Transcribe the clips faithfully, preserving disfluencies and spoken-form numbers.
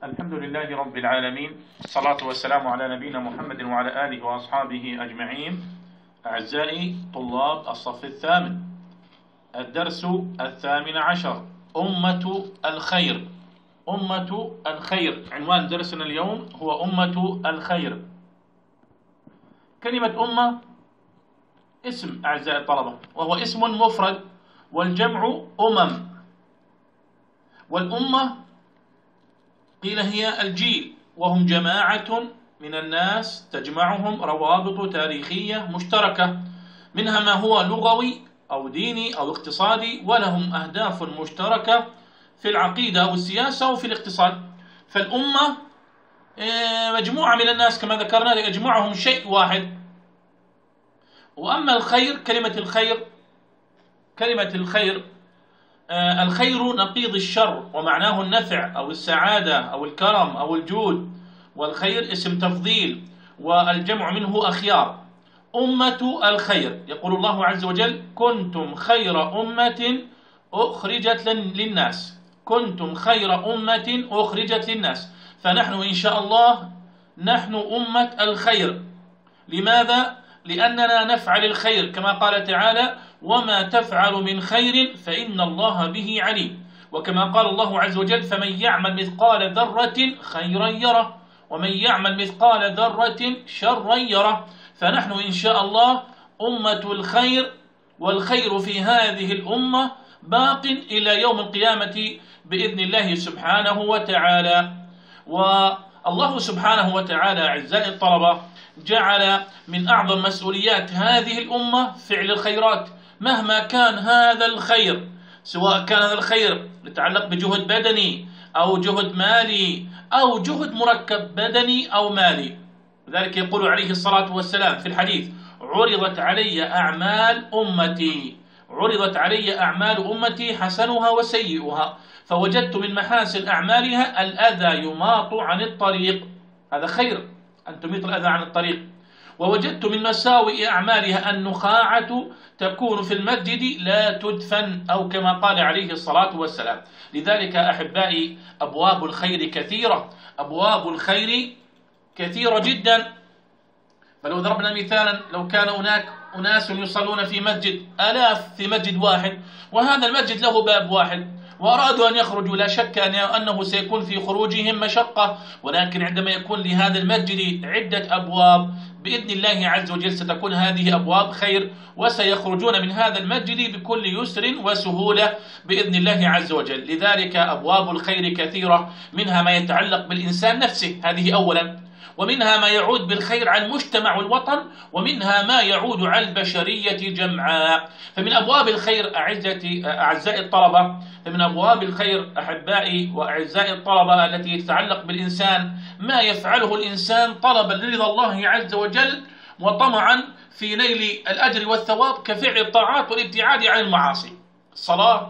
الحمد لله رب العالمين، الصلاة والسلام على نبينا محمد وعلى آله وأصحابه أجمعين. أعزائي طلاب الصف الثامن، الدرس الثامن عشر، أمة الخير. أمة الخير، عنوان درسنا اليوم هو أمة الخير. كلمة أمة اسم أعزائي الطلبة، وهو اسم مفرد، والجمع أمم. والأمة قيل هي الجيل، وهم جماعة من الناس تجمعهم روابط تاريخية مشتركة، منها ما هو لغوي أو ديني أو اقتصادي، ولهم أهداف مشتركة في العقيدة أو السياسة وفي الاقتصاد. فالأمة مجموعة من الناس كما ذكرنا يجمعهم شيء واحد. وأما الخير، كلمة الخير كلمة الخير الخير نقيض الشر، ومعناه النفع أو السعادة أو الكرم أو الجود، والخير اسم تفضيل، والجمع منه أخيار. أمة الخير، يقول الله عز وجل: كنتم خير أمة أخرجت للناس. كنتم خير أمة أخرجت للناس، فنحن إن شاء الله نحن أمة الخير. لماذا؟ لأننا نفعل الخير كما قال تعالى: وما تفعل من خير فإن الله به عليم. وكما قال الله عز وجل: فمن يعمل مثقال ذرة خيرا يره، ومن يعمل مثقال ذرة شرا يره. فنحن إن شاء الله أمة الخير، والخير في هذه الأمة باق إلى يوم القيامة بإذن الله سبحانه وتعالى. والله سبحانه وتعالى أعزائي الطلبة جعل من أعظم مسؤوليات هذه الأمة فعل الخيرات، مهما كان هذا الخير، سواء كان هذا الخير يتعلق بجهد بدني أو جهد مالي أو جهد مركب بدني أو مالي. لذلك يقول عليه الصلاة والسلام في الحديث: عرضت علي أعمال أمتي عرضت علي أعمال أمتي حسنها وسيئها، فوجدت من محاسن أعمالها الأذى يماط عن الطريق. هذا خير، أن تميط الأذى عن الطريق. ووجدت من مساوئ أعمالها النخاعة تكون في المسجد لا تدفن، أو كما قال عليه الصلاة والسلام. لذلك أحبائي أبواب الخير كثيرة، أبواب الخير كثيرة جدا. فلو ضربنا مثالا، لو كان هناك أناس يصلون في مسجد، آلاف في مسجد واحد، وهذا المسجد له باب واحد، وأرادوا أن يخرجوا، لا شك أنه سيكون في خروجهم مشقة، ولكن عندما يكون لهذا المسجد عدة أبواب بإذن الله عز وجل ستكون هذه أبواب خير، وسيخرجون من هذا المسجد بكل يسر وسهولة بإذن الله عز وجل. لذلك أبواب الخير كثيرة، منها ما يتعلق بالإنسان نفسه، هذه أولا، ومنها ما يعود بالخير على المجتمع والوطن، ومنها ما يعود على البشرية جمعاء. فمن أبواب الخير أعزتي أعزائي الطلبة، فمن أبواب الخير أحبائي وأعزائي الطلبة التي تتعلق بالإنسان ما يفعله الإنسان طلبا لرضا الله عز وجل وطمعا في نيل الأجر والثواب، كفعل الطاعات والابتعاد عن المعاصي. الصلاة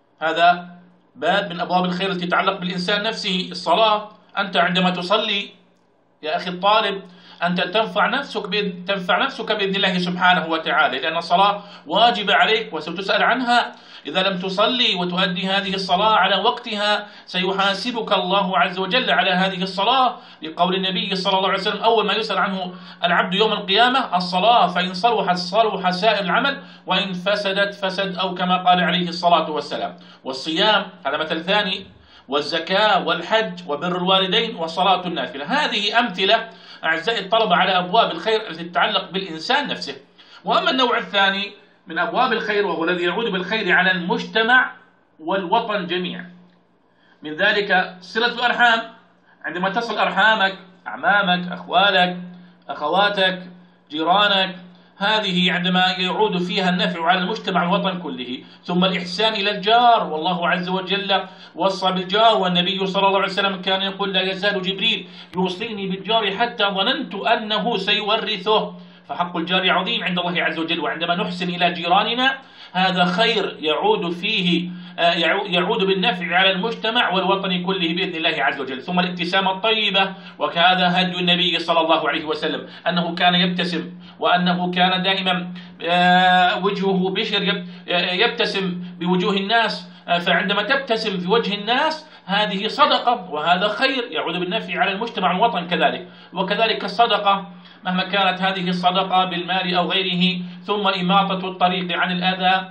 هذا باب من أبواب الخير التي تتعلق بالإنسان نفسه. الصلاة، أنت عندما تصلي يا أخي الطالب أنت تنفع نفسك بإذن تنفع نفسك بإذن الله سبحانه وتعالى، لأن الصلاة واجبة عليك وستسأل عنها. إذا لم تصلي وتؤدي هذه الصلاة على وقتها سيحاسبك الله عز وجل على هذه الصلاة، لقول النبي صلى الله عليه وسلم: أول ما يسأل عنه العبد يوم القيامة الصلاة، فإن صلحت صلح سائر العمل، وإن فسدت فسد، أو كما قال عليه الصلاة والسلام. والصيام هذا مثل ثاني، والزكاة والحج وبر الوالدين وصلاة النافلة. هذه أمثلة أعزائي الطلبة على أبواب الخير التي تتعلق بالإنسان نفسه. وأما النوع الثاني من أبواب الخير، وهو الذي يعود بالخير على المجتمع والوطن جميعا، من ذلك صلة الأرحام. عندما تصل أرحامك، أعمامك، أخوالك، أخواتك، جيرانك، هذه عندما يعود فيها النفع على المجتمع والوطن كله. ثم الإحسان إلى الجار، والله عز وجل وصى بالجار، والنبي صلى الله عليه وسلم كان يقول: لا يزال جبريل يوصيني بالجار حتى ظننت أنه سيورثه. فحق الجار عظيم عند الله عز وجل، وعندما نحسن إلى جيراننا هذا خير يعود فيه يعود بالنفع على المجتمع والوطن كله بإذن الله عز وجل. ثم الابتسامة الطيبة، وكهذا هدي النبي صلى الله عليه وسلم، أنه كان يبتسم، وأنه كان دائما وجهه بشر يبتسم بوجوه الناس. فعندما تبتسم في وجه الناس هذه صدقة وهذا خير يعود بالنفع على المجتمع والوطن كذلك. وكذلك الصدقة مهما كانت هذه الصدقة بالمال أو غيره، ثم إماطة الطريق عن الأذى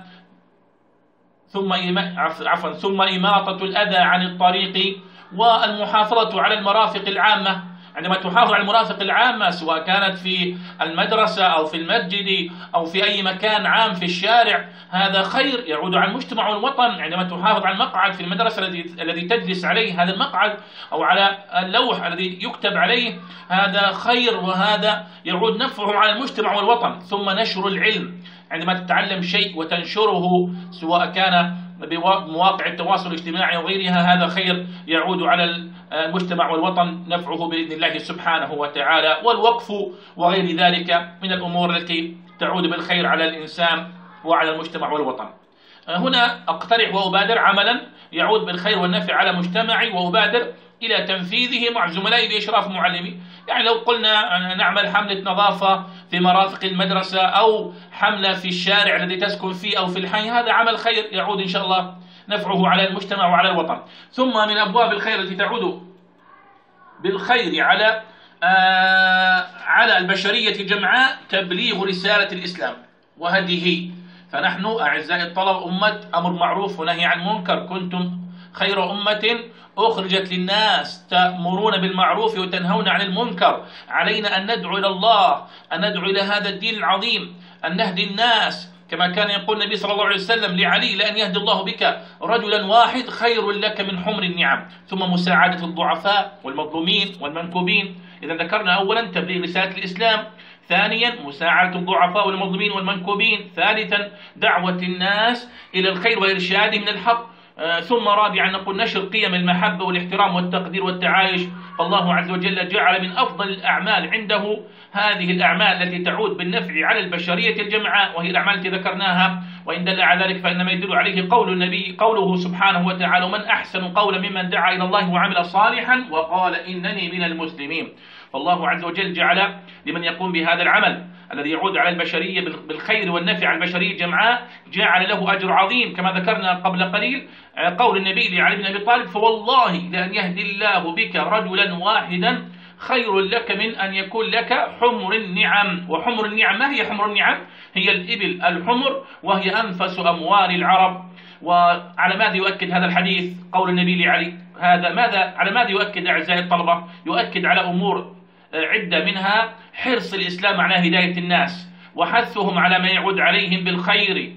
ثم عفوا ثم إماطة الأذى عن الطريق، والمحافظة على المرافق العامة. عندما تحافظ على المرافق العامة سواء كانت في المدرسة أو في المسجد أو في أي مكان عام في الشارع، هذا خير يعود على المجتمع والوطن. عندما تحافظ على المقعد في المدرسة الذي الذي تجلس عليه، هذا المقعد أو على اللوح الذي يكتب عليه، هذا خير وهذا يعود نفعه على المجتمع والوطن. ثم نشر العلم، عندما تتعلم شيء وتنشره سواء كان بمواقع التواصل الاجتماعي وغيرها، هذا خير يعود على المجتمع والوطن نفعه بإذن الله سبحانه وتعالى. والوقف وغير ذلك من الأمور التي تعود بالخير على الإنسان وعلى المجتمع والوطن. هنا أقترح وأبادر عملا يعود بالخير والنفع على مجتمعي، وأبادر إلى تنفيذه مع زملائي بإشراف معلمي. يعني لو قلنا نعمل حملة نظافة في مرافق المدرسة أو حملة في الشارع الذي تسكن فيه أو في الحي، هذا عمل خير يعود إن شاء الله نفعه على المجتمع وعلى الوطن. ثم من أبواب الخير التي تعود بالخير على آه على البشرية جمعاء تبليغ رسالة الإسلام وهديه. فنحن أعزائي الطلبة أمة أمر معروف ونهي عن منكر، كنتم خير أمة أخرجت للناس تأمرون بالمعروف وتنهون عن المنكر. علينا أن ندعو إلى الله، أن ندعو إلى هذا الدين العظيم، أن نهدي الناس كما كان يقول النبي صلى الله عليه وسلم لعلي: لأن يهدي الله بك رجلا واحد خير لك من حمر النعم. ثم مساعدة الضعفاء والمظلومين والمنكوبين. إذا ذكرنا أولا تبليغ رسالة الإسلام، ثانيا مساعدة الضعفاء والمظلومين والمنكوبين، ثالثا دعوة الناس إلى الخير وإرشادهم من الحق، آه ثم رابعا نقول نشر قيم المحبة والاحترام والتقدير والتعايش. فالله عز وجل جعل من أفضل الأعمال عنده هذه الأعمال التي تعود بالنفع على البشرية الجمعاء، وهي الأعمال التي ذكرناها. وإن دل على ذلك فإنما يدل عليه قول النبي قوله سبحانه وتعالى: ومن أحسن قولا ممن دعا إلى الله وعمل صالحا وقال إنني من المسلمين. فالله عز وجل جعل لمن يقوم بهذا العمل الذي يعود على البشرية بالخير والنفع على البشرية جمعاء جعل له أجر عظيم، كما ذكرنا قبل قليل قول النبي لعلي بن أبي طالب: فوالله لأن يهدي الله بك رجلا واحدا خير لك من أن يكون لك حمر النعم. وحمر النعم، ما هي حمر النعم؟ هي الإبل الحمر، وهي أنفس أموال العرب. وعلى ماذا يؤكد هذا الحديث قول النبي لعلي؟ هذا ماذا على ماذا يؤكد أعزائي الطلبة؟ يؤكد على أمور عدة، منها حرص الإسلام على هداية الناس وحثهم على ما يعود عليهم بالخير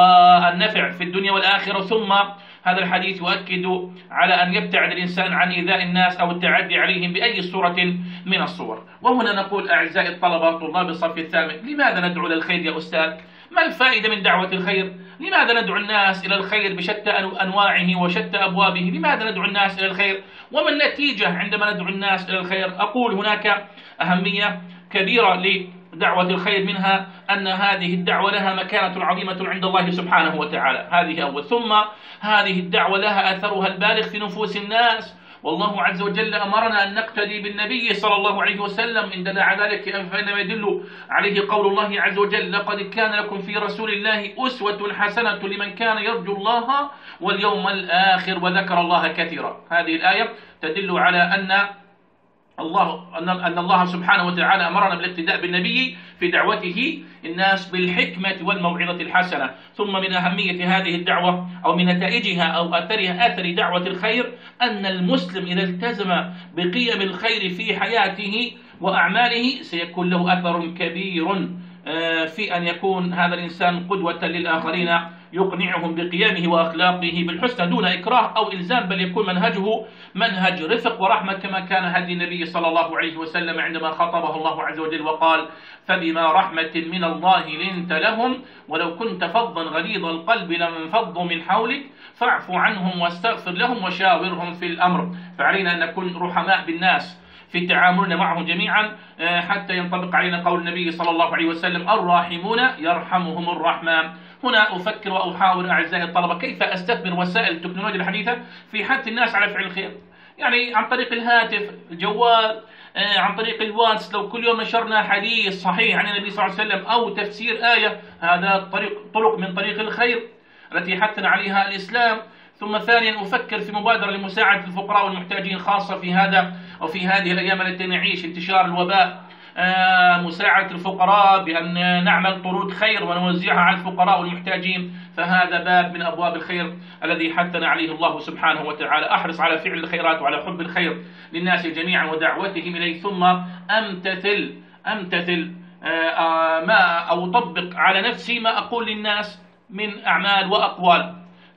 والنفع في الدنيا والآخرة. ثم هذا الحديث يؤكد على أن يبتعد الإنسان عن إيذاء الناس أو التعدي عليهم بأي صورة من الصور. وهنا نقول أعزائي الطلبة طلاب الصف الثامن: لماذا ندعو إلى الخير يا أستاذ؟ ما الفائدة من دعوة الخير؟ لماذا ندعو الناس إلى الخير بشتى أنواعه وشتى أبوابه؟ لماذا ندعو الناس إلى الخير؟ وما النتيجة عندما ندعو الناس إلى الخير؟ أقول هناك أهمية كبيرة لدعوة الخير، منها أن هذه الدعوة لها مكانة عظيمة عند الله سبحانه وتعالى، هذه أول. ثم هذه الدعوة لها أثرها البالغ في نفوس الناس، والله عز وجل أمرنا أن نقتدي بالنبي صلى الله عليه وسلم. إن دل على ذلك فإنما يدل عليه قول الله عز وجل: لقد كان لكم في رسول الله أسوة حسنة لمن كان يرجو الله واليوم الآخر وذكر الله كثيرا. هذه الآية تدل على أن الله أن الله سبحانه وتعالى أمرنا بالاقتداء بالنبي في دعوته الناس بالحكمة والموعظة الحسنة. ثم من أهمية هذه الدعوة أو من نتائجها أو أثرها أثر دعوة الخير أن المسلم إذا التزم بقيم الخير في حياته وأعماله سيكون له أثر كبير في أن يكون هذا الإنسان قدوة للآخرين، يقنعهم بقيامه وأخلاقه بالحسنى دون إكراه أو إلزام، بل يكون منهجه منهج رفق ورحمة، كما كان هدي النبي صلى الله عليه وسلم عندما خاطبه الله عز وجل وقال: فبما رحمة من الله لنت لهم ولو كنت فظا غليظ القلب لانفضوا من حولك فاعف عنهم واستغفر لهم وشاورهم في الأمر. فعلينا أن نكون رحماء بالناس في تعاملنا معهم جميعا حتى ينطبق علينا قول النبي صلى الله عليه وسلم: الراحمون يرحمهم الرحمن. هنا أفكر وأحاول أعزائي الطلبة كيف أستثمر وسائل التكنولوجيا الحديثة في حث الناس على فعل الخير، يعني عن طريق الهاتف، الجوال، عن طريق الواتس. لو كل يوم نشرنا حديث صحيح عن النبي صلى الله عليه وسلم أو تفسير آية، هذا طريق طرق من طريق الخير التي حثنا عليها الإسلام. ثم ثانيا أفكر في مبادرة لمساعدة الفقراء والمحتاجين، خاصة في هذا أو في هذه الأيام التي نعيش انتشار الوباء، آه مساعدة الفقراء بأن نعمل طرود خير ونوزعها على الفقراء والمحتاجين، فهذا باب من أبواب الخير الذي حثنا عليه الله سبحانه وتعالى. أحرص على فعل الخيرات وعلى حب الخير للناس جميعا ودعوتهم إليه، ثم أمتثل أمتثل آه ما أو أطبق على نفسي ما أقول للناس من أعمال وأقوال.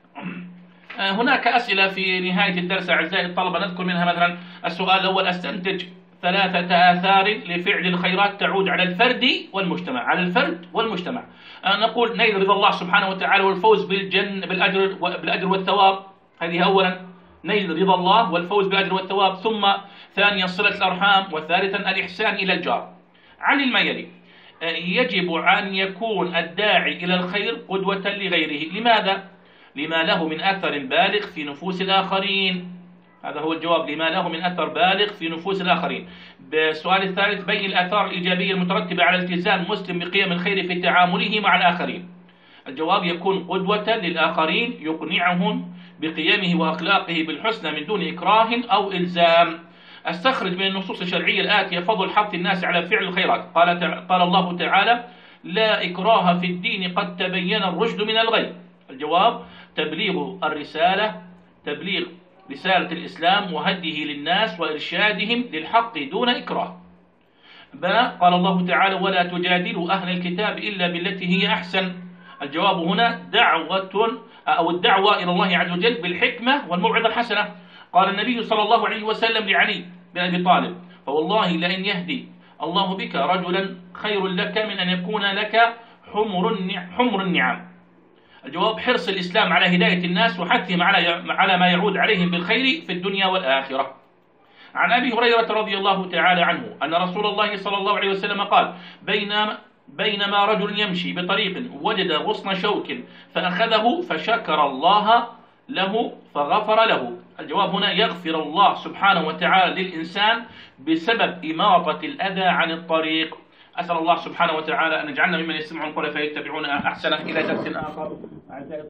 هناك أسئلة في نهاية الدرس أعزائي الطلبة، نذكر منها مثلا السؤال الأول: أستنتج ثلاثة آثار لفعل الخيرات تعود على الفرد والمجتمع. على الفرد والمجتمع نقول: نيل رضا الله سبحانه وتعالى والفوز بالجنة بالأجر بالأجر والثواب، هذه أولا نيل رضا الله والفوز بالأجر والثواب. ثم ثانيا صلة الأرحام، وثالثا الإحسان إلى الجار. عن ما يلي: يجب أن يكون الداعي إلى الخير قدوة لغيره. لماذا؟ لما له من أثر بالغ في نفوس الآخرين. هذا هو الجواب: لما له من أثر بالغ في نفوس الآخرين. بالسؤال الثالث: بين الآثار الإيجابية المترتبة على التزام المسلم بقيم الخير في تعامله مع الآخرين. الجواب: يكون قدوة للآخرين، يقنعهم بقيمه وأخلاقه بالحسنى من دون إكراه أو إلزام. أستخرج من النصوص الشرعية الآتية فضل حث الناس على فعل الخيرات. قال قال الله تعالى: لا إكراه في الدين قد تبين الرشد من الغي. الجواب: تبليغ الرسالة، تبليغ رسالة الإسلام وهديه للناس وإرشادهم للحق دون إكراه. باء: قال الله تعالى: ولا تجادلوا أهل الكتاب إلا بالتي هي أحسن. الجواب هنا دعوة أو الدعوة إلى الله عز وجل بالحكمة والموعظة الحسنة. قال النبي صلى الله عليه وسلم لعلي بن أبي طالب: فوالله لئن يهدي الله بك رجلا خير لك من أن يكون لك حمر حمر النعام. الجواب: حرص الإسلام على هداية الناس وحثهم على على ما يعود عليهم بالخير في الدنيا والآخرة. عن أبي هريرة رضي الله تعالى عنه أن رسول الله صلى الله عليه وسلم قال: بينما بينما رجل يمشي بطريق وجد غصن شوك فأخذه فشكر الله له فغفر له. الجواب هنا: يغفر الله سبحانه وتعالى للإنسان بسبب إماطة الأذى عن الطريق. أسأل الله سبحانه وتعالى أن يجعلنا ممن يستمعون القول فيتبعون أحسنه. إلى درس آخر.